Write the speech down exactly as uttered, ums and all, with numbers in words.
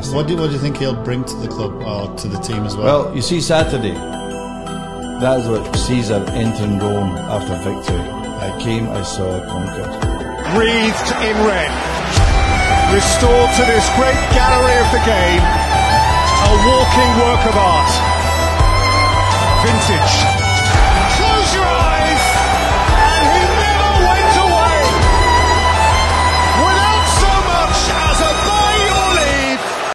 What do, what do you think he'll bring to the club or to the team as well? Well, you see Saturday, that is what Caesar entering Rome after victory. I came, I saw, I conquered. Wreathed in red, restored to this great gallery of the game, a walking work of art. Vintage.